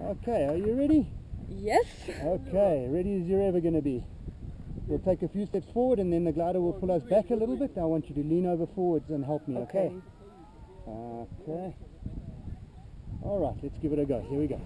Okay, are you ready? Yes. Okay, ready as you're ever going to be. We'll take a few steps forward and then the glider will pull us back a little bit. I want you to lean over forwards and help me, okay? Okay. Alright, let's give it a go. Here we go.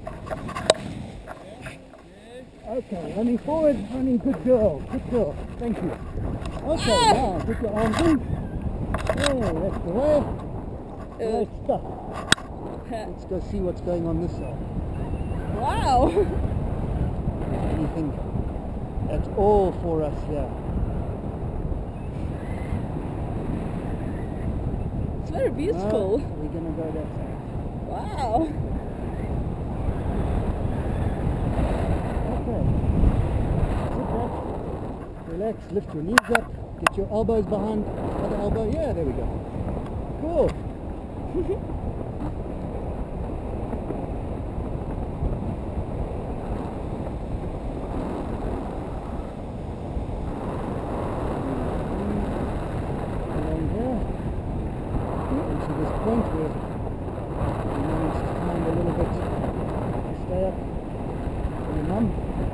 Okay, running forward, running, good girl, thank you. Okay, now put your arms in. Yeah, that's the way. Great stuff. Let's go see what's going on this side. Wow. Anything. That's all for us here. It's very beautiful. No, we're going to go that side. Wow. Okay. Sit back. Relax. Lift your knees up. Get your elbows behind. Other elbow. Yeah, there we go. Cool. To this point where you manage to climb a little bit, stay up for your mum.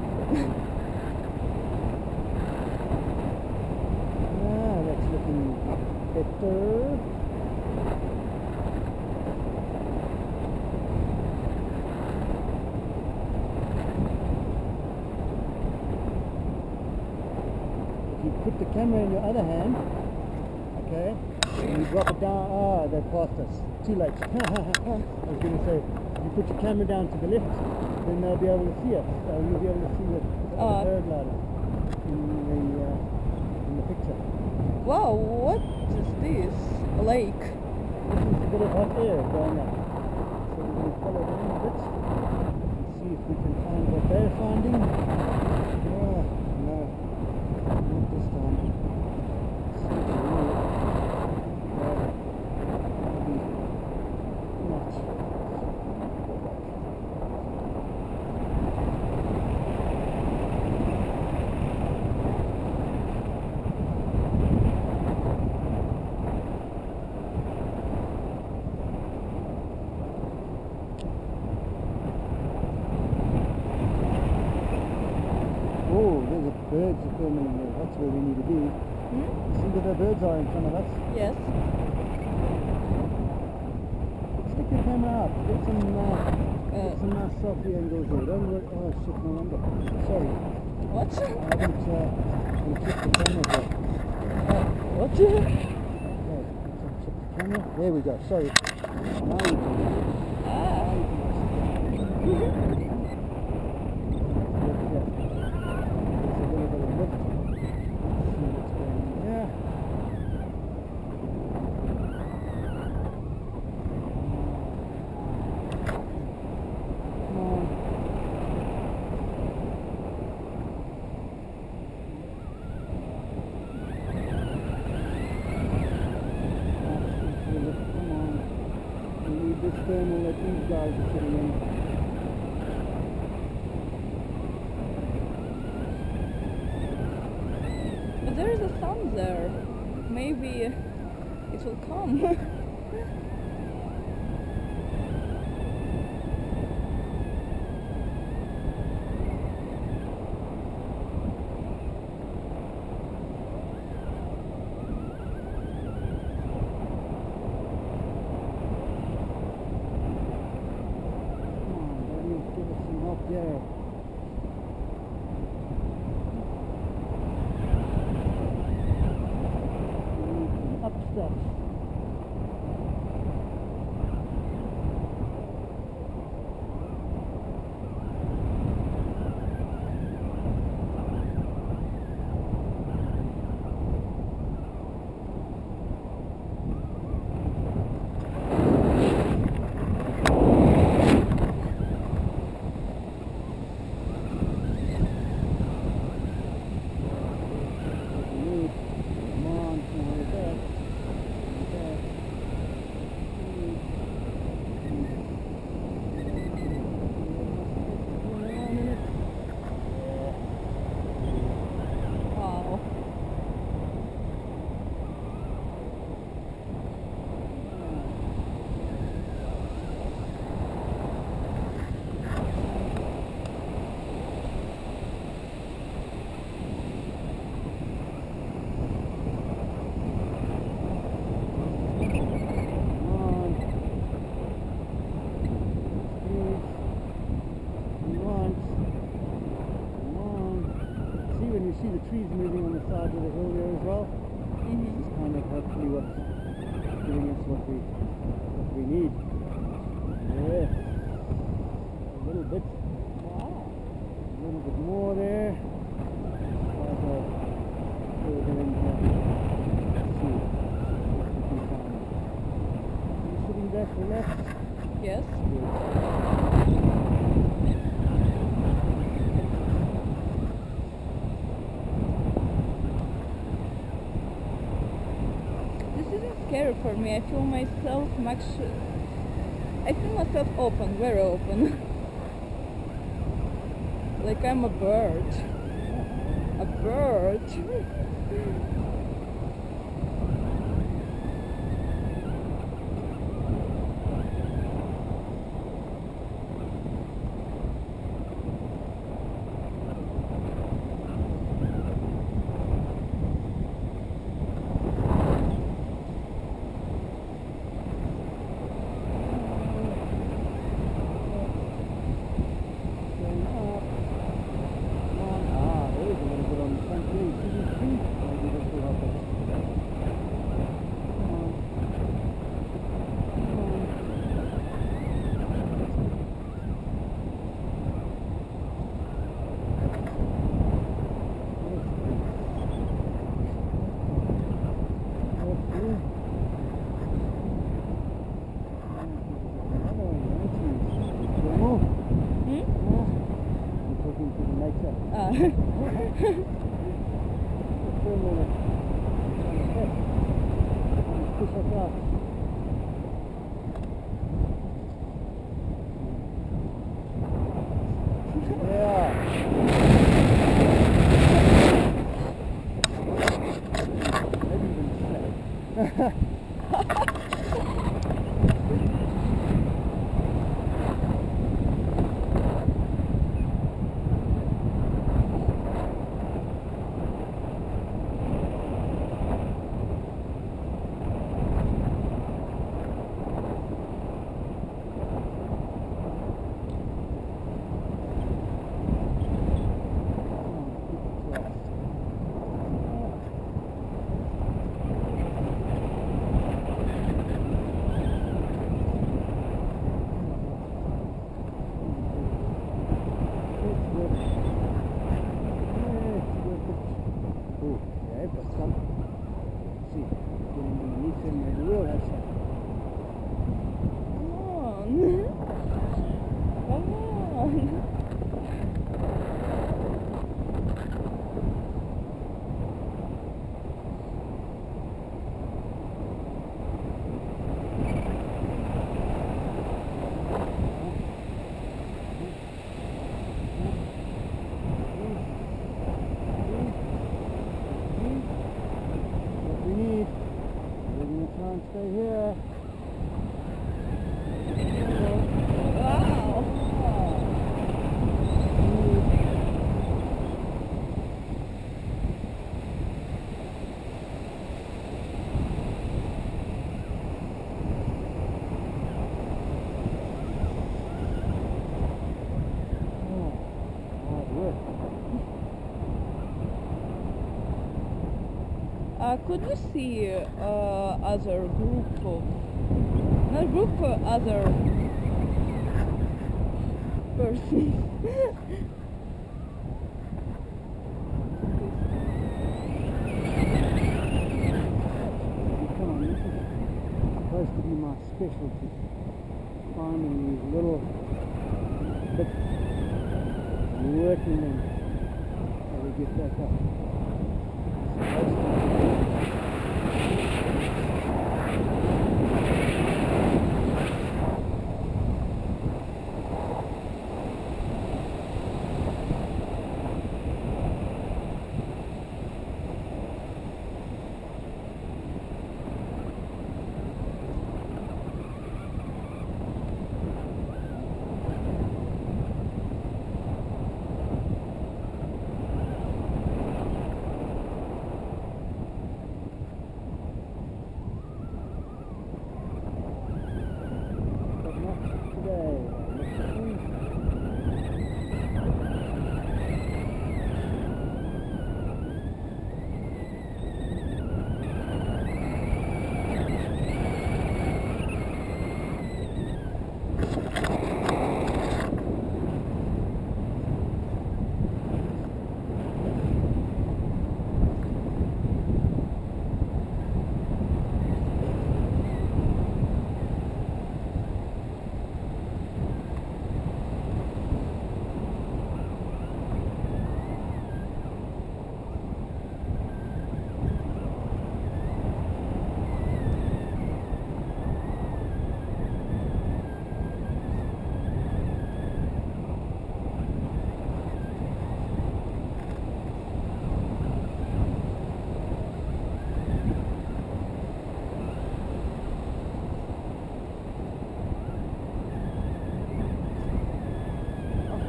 That's looking better. If you put the camera in your other hand, okay, and you drop it down, they passed us. Too late. I was going to say, if you put your camera down to the left, then they'll be able to see us. You'll be able to see the paraglider in the picture. Wow, what is this? A lake. This is a bit of hot air going up. So we're going to follow them a bit and see if we can find what they're finding. No, not this time. Oh, there's a birds are filming there. That's where we need to be. See where the birds are in front of us? Yes. Stick your camera out. Get some nice selfie angles here. Don't worry. Oh shit, no wonder. Sorry. What? I haven't checked the camera yet. What? Okay, let's check the camera. There we go. Sorry. Now we can. This thermal that these guys are sitting in. But there is a sun there. Maybe it will come. Yeah. Up stuff. see the trees moving on the side of the hill there as well. Mhm. This is kind of hopefully what's giving us what we need. Yeah. A little bit. Wow. A little bit more there. Try to further in here. Let's see what we can find. Are you sitting back relaxed? Yes. This isn't scary for me. I feel myself much. I feel myself open, very open. Like I'm a bird. A bird. Going up. Come on. Ah, there is a little bit on the front here. See these trees? Maybe this will help us. Come on. Come on. Hmm? I'm talking to the nature. Push us out. Yeah. Maybe even slap. Oh, yeah, I've got some. Let's see, getting underneath him, maybe we'll have some. Come on. Come on. What we need. We're going to try and stay here. Wow. Hard work. Could we see other group of, not group, other persons? Come on, this is supposed to be my specialty. Finding these little bits and working them so we get back up. Supposed to be.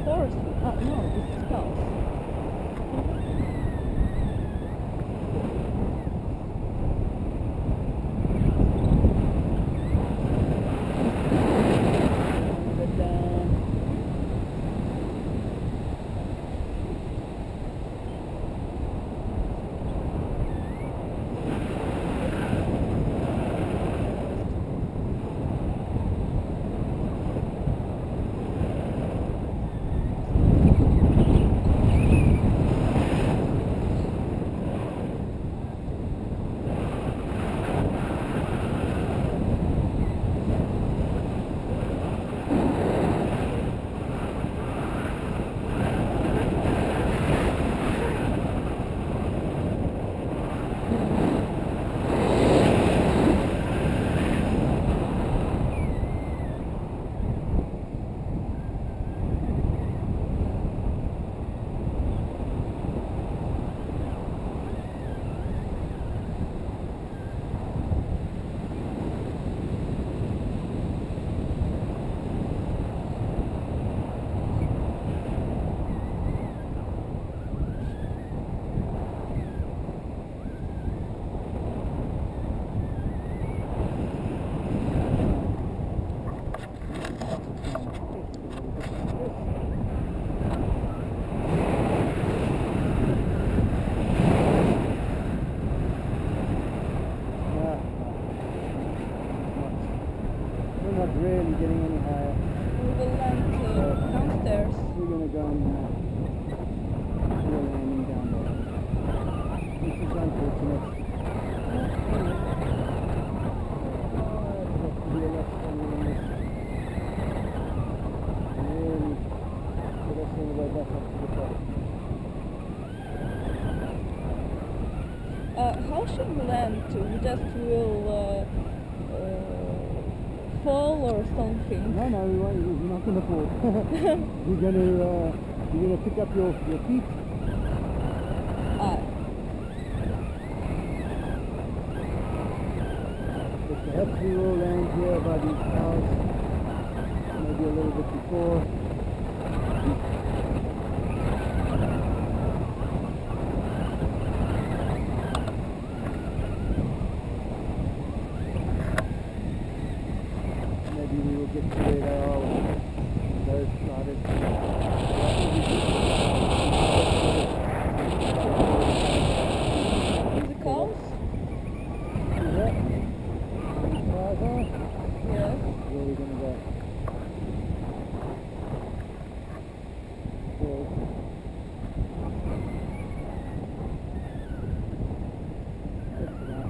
horse. No, this is cows. Get down. We're not really getting any higher. We will land downstairs. We're going to go and do a landing down there. This is unfortunate. Really get us all the way back up to the top. How should we land? We just will fall or something? No, we won't. We're not going to fall. You're going to pick up your feet. But perhaps we will land here by these cows, maybe a little bit before. Maybe we will get to where they are when those started. The cows? Yeah. These cows are? Yes. Where are we going to go? Good. That's nice.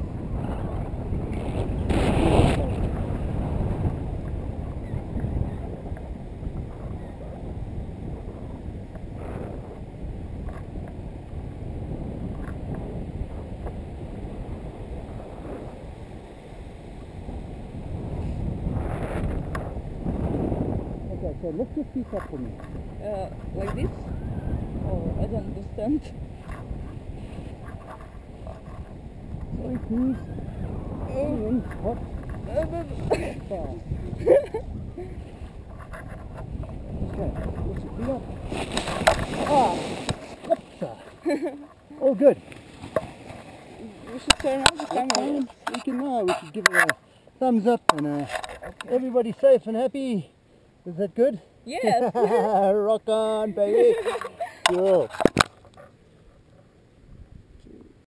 Okay, so lift your feet up for me. Like this? Oh, I don't understand. Sorry, please. Hot. Fast. Okay, lift your feet up. Ah! Whoopsa. All good. We should turn on the camera. We should give it a thumbs up and everybody safe and happy. Is that good? Yes. Rock on, baby. Cool.